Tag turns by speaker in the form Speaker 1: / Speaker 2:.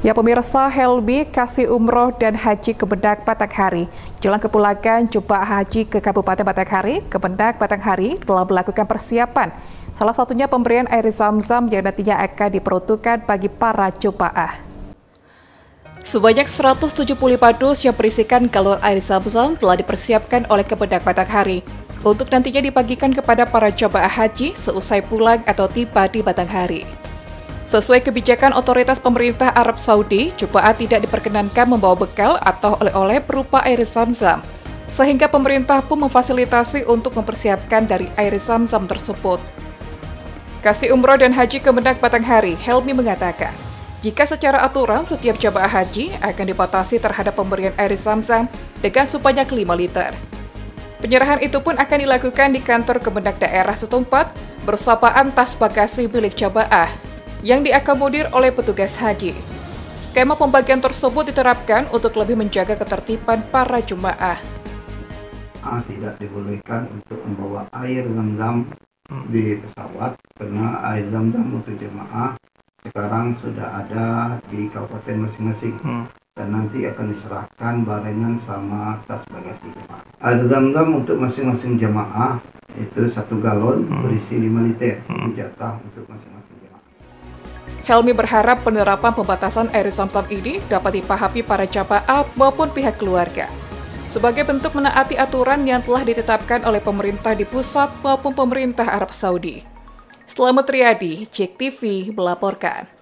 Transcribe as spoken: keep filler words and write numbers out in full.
Speaker 1: Ya pemirsa, Helmi kasih umroh dan haji Kemendag Batanghari. Jelang kepulangan jemaah haji ke Kabupaten Batanghari, Kemendag Batanghari telah melakukan persiapan. Salah satunya pemberian air zam-zam yang nantinya akan diperuntukkan bagi para jemaah. Sebanyak seratus tujuh puluh lima dus yang berisikan galon air zam-zam telah dipersiapkan oleh Kemendag Batanghari untuk nantinya dibagikan kepada para jemaah haji seusai pulang atau tiba di Batanghari. Sesuai kebijakan otoritas pemerintah Arab Saudi, jemaah tidak diperkenankan membawa bekal atau oleh-oleh berupa air zam-zam, sehingga pemerintah pun memfasilitasi untuk mempersiapkan dari air zam-zam tersebut. Kasih Umroh dan Haji Kemendag Batanghari, Helmi mengatakan, jika secara aturan setiap jemaah haji akan dibatasi terhadap pemberian air zam-zam dengan sebanyak lima liter. Penyerahan itu pun akan dilakukan di kantor Kemendag daerah setempat bersamaan tas bagasi milik jemaah yang diakomodir oleh petugas haji. Skema pembagian tersebut diterapkan untuk lebih menjaga ketertiban para jemaah.
Speaker 2: Ah, tidak dibolehkan untuk membawa air zam-zam di pesawat karena air zam-zam untuk jemaah sekarang sudah ada di kabupaten masing-masing hmm. dan nanti akan diserahkan barengan sama tas bagasi jemaah. Air zam-zam untuk masing-masing jemaah itu satu galon hmm. berisi lima liter, hmm. jatah untuk masing-masing jemaah.
Speaker 1: Helmi berharap penerapan pembatasan air zam-zam ini dapat dipahami para jemaah maupun pihak keluarga sebagai bentuk menaati aturan yang telah ditetapkan oleh pemerintah di pusat maupun pemerintah Arab Saudi. Selamat Riyadi, Jek T V melaporkan.